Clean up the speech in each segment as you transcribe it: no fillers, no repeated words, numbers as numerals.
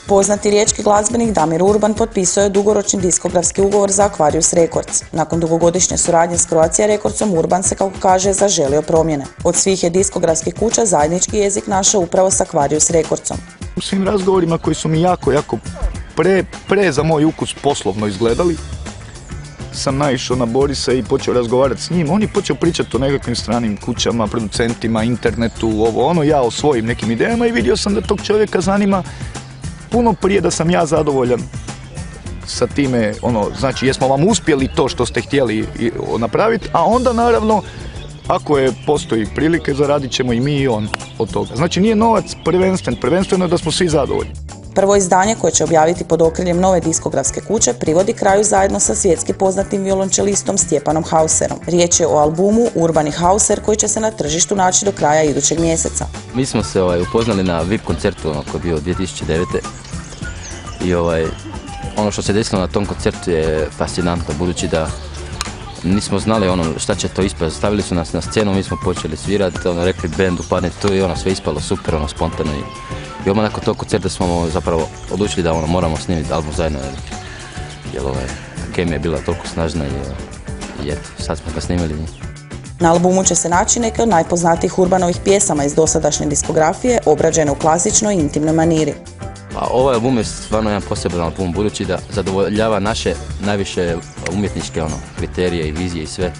Poznati riječki glazbenik Damir Urban potpisao je dugoročni diskografski ugovor za Aquarius Records. Nakon dugogodišnje suradnje s Croatia Recordsom, Urban se, kako kaže, zaželio promjene. Od svih je diskografskih kuća zajednički jezik našao upravo s Aquarius Recordsom. U svim razgovorima koji su mi jako pre za moj ukus poslovno izgledali, sam naišao na Borisa i počeo razgovarati s njim. On je počeo pričati o nekakvim stranim kućama, producentima, internetu, ja o svojim nekim idejama i vidio sam da tog čovjeka zanima puno prije da sam ja zadovoljan sa time, znači jesmo vam uspjeli to što ste htjeli napraviti, a onda naravno ako postoji prilike zaradit ćemo i mi i on od toga. Znači nije novac prvenstveno je da smo svi zadovoljni. Prvo izdanje, koje će objaviti pod okriljem nove diskografske kuće, privodi kraju zajedno sa svjetski poznatim violončelistom Stjepanom Hauserom. Riječ je o albumu Urban i Hauser koji će se na tržištu naći do kraja idućeg mjeseca. Mi smo se upoznali na VIP koncertu koji je bio 2009. I ono što se desilo na tom koncertu je fascinantno, budući da nismo znali šta će to ispasti. Stavili su nas na scenu, mi smo počeli svirati, rekli band upadne tu i sve ispalo super, spontano. I odmah nakon tog koncerta smo zapravo odlučili da moramo snimiti album zajedno, jer kemija je bila toliko snažna i eto, sad smo ga snimili. Na albumu će se naći neke od najpoznatijih Urbanovih pjesama iz dosadašnje diskografije, obrađene u klasičnoj i intimnoj maniri. Ovaj album je stvarno jedan poseban album, budući da zadovoljava naše najviše umjetničke kriterije i vizije i sve.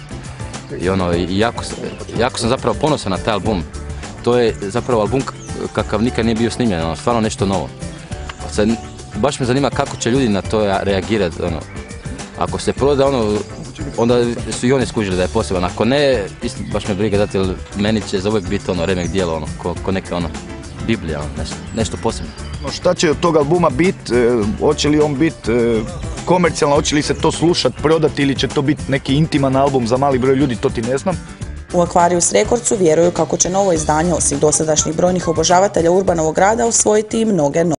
I jako sam zapravo ponosan na taj album. To je zapravo album kakav nikad nije bio snimljen, stvarno nešto novo. Sad, baš me zanima kako će ljudi na to reagirati. Ako se proda onda su i oni skužili da je poseban. Ako ne, baš me briga dati, jer meni će za uvijek biti remek dijelo, ko neka Biblija, nešto posebno. Šta će od tog albuma biti? Hoće li on biti komercijalno, hoće li se to slušati, prodati ili će to biti neki intiman album za mali broj ljudi, to ti ne znam. U Aquarius Recordsu vjeruju kako će novo izdanje, osim dosadašnjih brojnih obožavatelja Urbanovog rada, osvojiti i mnoge nove.